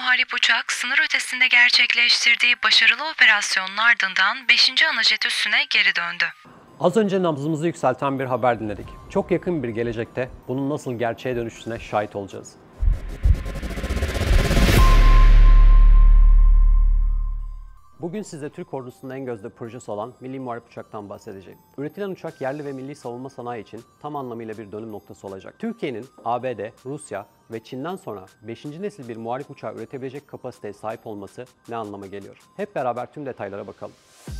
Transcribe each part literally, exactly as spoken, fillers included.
Muharip uçak, sınır ötesinde gerçekleştirdiği başarılı operasyonun ardından beşinci anajet üssüne geri döndü. Az önce nabzımızı yükselten bir haber dinledik. Çok yakın bir gelecekte bunun nasıl gerçeğe dönüştüğüne şahit olacağız. Bugün size Türk ordusunun en gözde projesi olan Milli Muharip Uçak'tan bahsedeceğim. Üretilen uçak yerli ve milli savunma sanayi için tam anlamıyla bir dönüm noktası olacak. Türkiye'nin A B D, Rusya ve Çin'den sonra beşinci nesil bir muharip uçağı üretebilecek kapasiteye sahip olması ne anlama geliyor? Hep beraber tüm detaylara bakalım.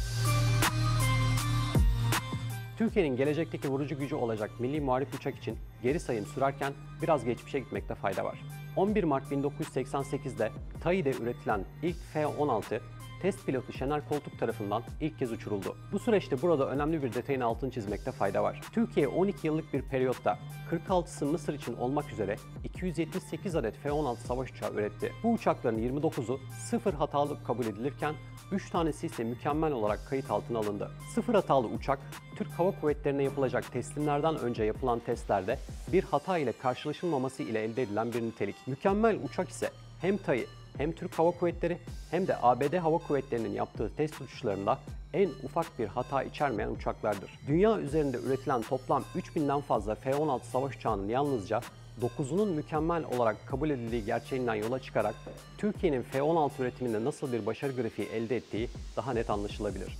Türkiye'nin gelecekteki vurucu gücü olacak milli muharip uçak için geri sayım sürerken biraz geçmişe gitmekte fayda var. on bir Mart bin dokuz yüz seksen sekiz'de T A İ'de üretilen ilk F on altı, test pilotu Şener Koltuk tarafından ilk kez uçuruldu. Bu süreçte burada önemli bir detayın altını çizmekte fayda var. Türkiye on iki yıllık bir periyotta kırk altısı Mısır için olmak üzere iki yüz yetmiş sekiz adet F on altı savaş uçağı üretti. Bu uçakların yirmi dokuzu sıfır hatalı kabul edilirken üç tanesi ise mükemmel olarak kayıt altına alındı. Sıfır hatalı uçak, Türk Hava Kuvvetleri'ne yapılacak teslimlerden önce yapılan testlerde bir hata ile karşılaşılmaması ile elde edilen bir nitelik. Mükemmel uçak ise hem T A İ hem Türk Hava Kuvvetleri hem de A B D Hava Kuvvetleri'nin yaptığı test uçuşlarında en ufak bir hata içermeyen uçaklardır. Dünya üzerinde üretilen toplam üç binden fazla F on altı savaş uçağının yalnızca dokuzunun mükemmel olarak kabul edildiği gerçeğinden yola çıkarak Türkiye'nin F on altı üretiminde nasıl bir başarı grafiği elde ettiği daha net anlaşılabilir.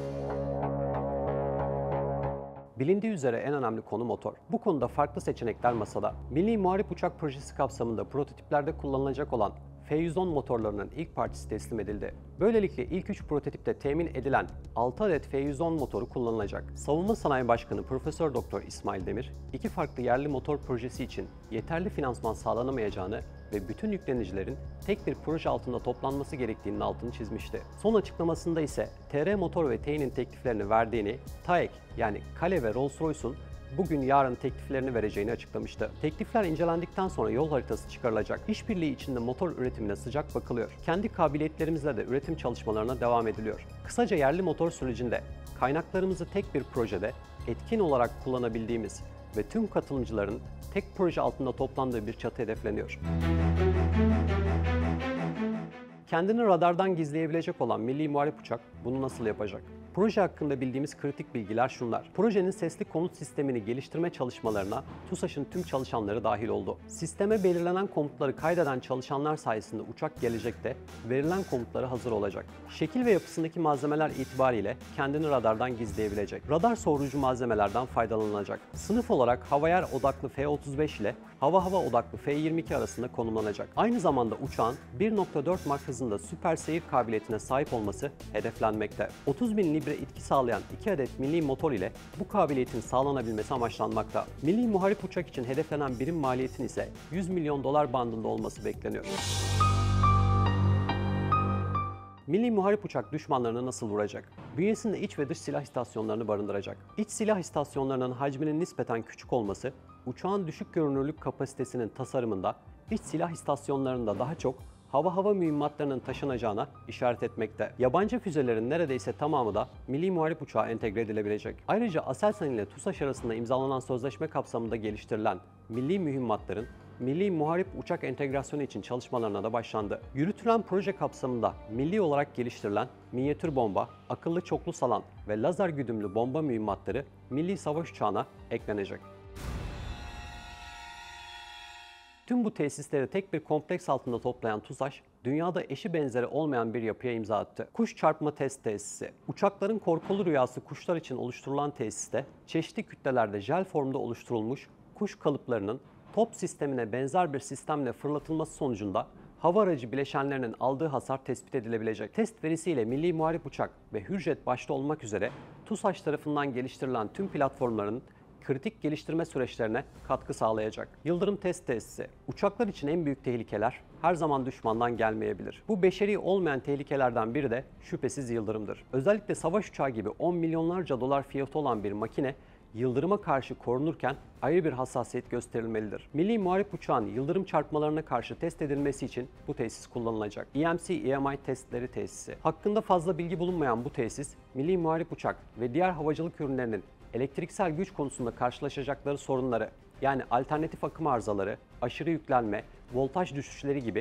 Bilindiği üzere en önemli konu motor. Bu konuda farklı seçenekler masada. Milli Muharip Uçak projesi kapsamında prototiplerde kullanılacak olan F yüz on motorlarının ilk partisi teslim edildi. Böylelikle ilk üç prototipte temin edilen altı adet F yüz on motoru kullanılacak. Savunma Sanayi Başkanı Profesör Doktor İsmail Demir, iki farklı yerli motor projesi için yeterli finansman sağlanamayacağını ve bütün yüklenicilerin tek bir proje altında toplanması gerektiğinin altını çizmişti. Son açıklamasında ise T R Motor ve T İ'nin tekliflerini verdiğini, TAEK yani Kale ve Rolls-Royce'un bugün yarın tekliflerini vereceğini açıklamıştı. Teklifler incelendikten sonra yol haritası çıkarılacak. İşbirliği içinde motor üretimine sıcak bakılıyor. Kendi kabiliyetlerimizle de üretim çalışmalarına devam ediliyor. Kısaca yerli motor sürecinde kaynaklarımızı tek bir projede etkin olarak kullanabildiğimiz ve tüm katılımcıların tek proje altında toplandığı bir çatı hedefleniyor. Kendini radardan gizleyebilecek olan Milli Muharip Uçak bunu nasıl yapacak? Proje hakkında bildiğimiz kritik bilgiler şunlar. Projenin sesli konut sistemini geliştirme çalışmalarına TUSAŞ'ın tüm çalışanları dahil oldu. Sisteme belirlenen komutları kaydeden çalışanlar sayesinde uçak gelecekte verilen komutlara hazır olacak. Şekil ve yapısındaki malzemeler itibariyle kendini radardan gizleyebilecek. Radar soğurucu malzemelerden faydalanılacak. Sınıf olarak hava-yer odaklı F otuz beş ile hava-hava odaklı F yirmi iki arasında konumlanacak. Aynı zamanda uçağın bir nokta dört Mach hızında süper seyir kabiliyetine sahip olması hedeflenmekte. otuz bin libre itki sağlayan iki adet milli motor ile bu kabiliyetin sağlanabilmesi amaçlanmakta. Milli Muharip Uçak için hedeflenen birim maliyetin ise yüz milyon dolar bandında olması bekleniyor. Milli Muharip Uçak düşmanlarını nasıl vuracak? Bünyesinde iç ve dış silah istasyonlarını barındıracak. İç silah istasyonlarının hacminin nispeten küçük olması, uçağın düşük görünürlük kapasitesinin tasarımında iç silah istasyonlarında daha çok hava-hava mühimmatlarının taşınacağına işaret etmekte. Yabancı füzelerin neredeyse tamamı da Milli Muharip Uçağa entegre edilebilecek. Ayrıca Aselsan ile TUSAŞ arasında imzalanan sözleşme kapsamında geliştirilen milli mühimmatların Milli Muharip Uçak entegrasyonu için çalışmalarına da başlandı. Yürütülen proje kapsamında milli olarak geliştirilen minyatür bomba, akıllı çoklu salan ve lazer güdümlü bomba mühimmatları milli savaş uçağına eklenecek. Tüm bu tesisleri tek bir kompleks altında toplayan TUSAŞ, dünyada eşi benzeri olmayan bir yapıya imza attı. Kuş çarpma test tesisi. Uçakların korkulu rüyası kuşlar için oluşturulan tesiste, çeşitli kütlelerde jel formda oluşturulmuş kuş kalıplarının top sistemine benzer bir sistemle fırlatılması sonucunda hava aracı bileşenlerinin aldığı hasar tespit edilebilecek. Test verisiyle Milli Muharip Uçak ve Hürjet başta olmak üzere TUSAŞ tarafından geliştirilen tüm platformların kritik geliştirme süreçlerine katkı sağlayacak. Yıldırım test tesisi. Uçaklar için en büyük tehlikeler her zaman düşmandan gelmeyebilir. Bu beşeri olmayan tehlikelerden biri de şüphesiz yıldırımdır. Özellikle savaş uçağı gibi on milyonlarca dolar fiyatı olan bir makine yıldırıma karşı korunurken ayrı bir hassasiyet gösterilmelidir. Milli Muharip Uçağın yıldırım çarpmalarına karşı test edilmesi için bu tesis kullanılacak. E M C E M I testleri tesisi. Hakkında fazla bilgi bulunmayan bu tesis, Milli Muharip Uçak ve diğer havacılık ürünlerinin elektriksel güç konusunda karşılaşacakları sorunları, yani alternatif akım arızaları, aşırı yüklenme, voltaj düşüşleri gibi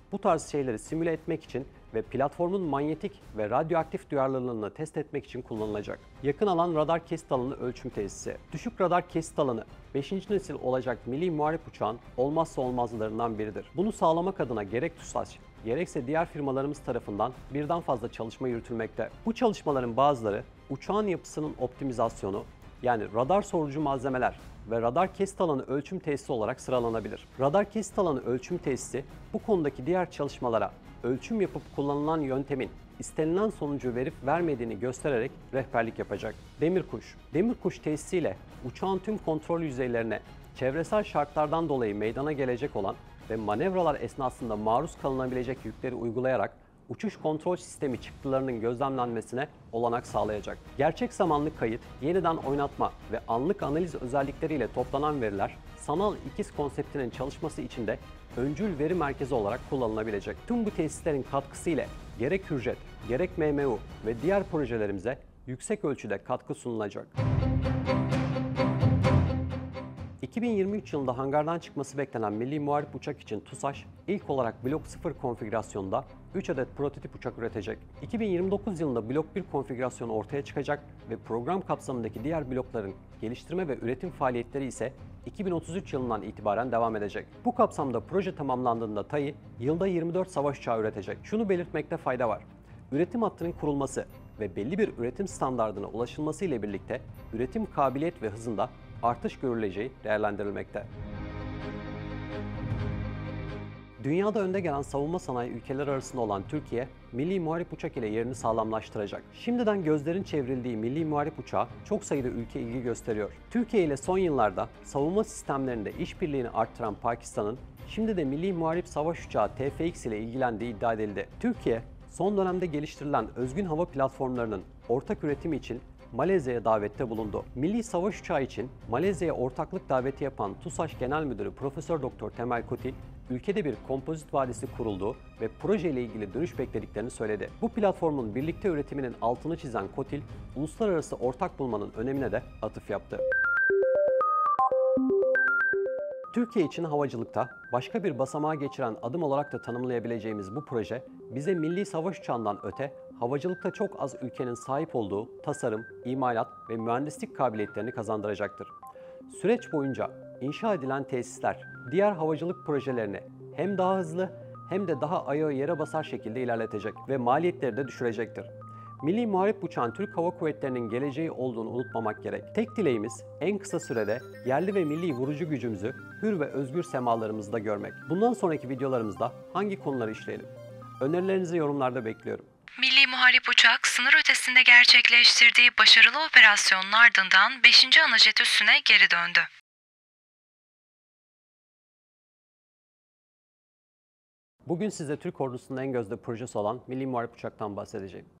Bu tarz şeyleri simüle etmek için ve platformun manyetik ve radyoaktif duyarlılığını test etmek için kullanılacak. Yakın alan radar kesit alanı ölçüm tesisi. Düşük radar kesit alanı beşinci nesil olacak milli muharip uçağın olmazsa olmazlarından biridir. Bunu sağlamak adına gerek TUSAŞ, gerekse diğer firmalarımız tarafından birden fazla çalışma yürütülmekte. Bu çalışmaların bazıları uçağın yapısının optimizasyonu, yani radar sorucu malzemeler ve radar kesit alanı ölçüm tesisi olarak sıralanabilir. Radar kesit alanı ölçüm tesisi bu konudaki diğer çalışmalara ölçüm yapıp kullanılan yöntemin istenilen sonucu verip vermediğini göstererek rehberlik yapacak. Demirkuş. Demirkuş tesisiyle uçağın tüm kontrol yüzeylerine çevresel şartlardan dolayı meydana gelecek olan ve manevralar esnasında maruz kalınabilecek yükleri uygulayarak uçuş kontrol sistemi çıktılarının gözlemlenmesine olanak sağlayacak. Gerçek zamanlı kayıt, yeniden oynatma ve anlık analiz özellikleriyle toplanan veriler, sanal ikiz konseptinin çalışması için de öncül veri merkezi olarak kullanılabilecek. Tüm bu tesislerin katkısı ile gerek Hürjet, gerek M M U ve diğer projelerimize yüksek ölçüde katkı sunulacak. iki bin yirmi üç yılında hangardan çıkması beklenen milli muharip uçak için TUSAŞ ilk olarak Blok sıfır konfigürasyonda üç adet prototip uçak üretecek. iki bin yirmi dokuz yılında Blok bir konfigürasyonu ortaya çıkacak ve program kapsamındaki diğer blokların geliştirme ve üretim faaliyetleri ise iki bin otuz üç yılından itibaren devam edecek. Bu kapsamda proje tamamlandığında TAİ yılda yirmi dört savaş uçağı üretecek. Şunu belirtmekte fayda var. Üretim hattının kurulması ve belli bir üretim standardına ulaşılması ile birlikte üretim kabiliyet ve hızında artış görüleceği değerlendirilmekte. Dünyada önde gelen savunma sanayi ülkeleri arasında olan Türkiye, milli muharip uçak ile yerini sağlamlaştıracak. Şimdiden gözlerin çevrildiği milli muharip uçağa çok sayıda ülke ilgi gösteriyor. Türkiye ile son yıllarda savunma sistemlerinde işbirliğini arttıran Pakistan'ın şimdi de milli muharip savaş uçağı T F X ile ilgilendiği iddia edildi. Türkiye, son dönemde geliştirilen özgün hava platformlarının ortak üretimi için Malezya'ya davette bulundu. Milli savaş uçağı için Malezya'ya ortaklık daveti yapan TUSAŞ Genel Müdürü Profesör Doktor Temel Kotil, ülkede bir kompozit vadisi kurulduğu ve proje ile ilgili dönüş beklediklerini söyledi. Bu platformun birlikte üretiminin altını çizen Kotil, uluslararası ortak bulmanın önemine de atıf yaptı. Türkiye için havacılıkta başka bir basamağa geçiren adım olarak da tanımlayabileceğimiz bu proje, bize milli savaş uçağından öte havacılıkta çok az ülkenin sahip olduğu tasarım, imalat ve mühendislik kabiliyetlerini kazandıracaktır. Süreç boyunca inşa edilen tesisler diğer havacılık projelerini hem daha hızlı hem de daha ayağı yere basar şekilde ilerletecek ve maliyetleri de düşürecektir. Milli Muharip Uçağın Türk Hava Kuvvetleri'nin geleceği olduğunu unutmamak gerek. Tek dileğimiz en kısa sürede yerli ve milli vurucu gücümüzü hür ve özgür semalarımızda görmek. Bundan sonraki videolarımızda hangi konuları işleyelim? Önerilerinizi yorumlarda bekliyorum. Milli Muharip Uçak, sınır ötesinde gerçekleştirdiği başarılı operasyonun ardından beşinci anajet üssüne geri döndü. Bugün size Türk ordusunun en gözde projesi olan Milli Muharip Uçak'tan bahsedeceğim.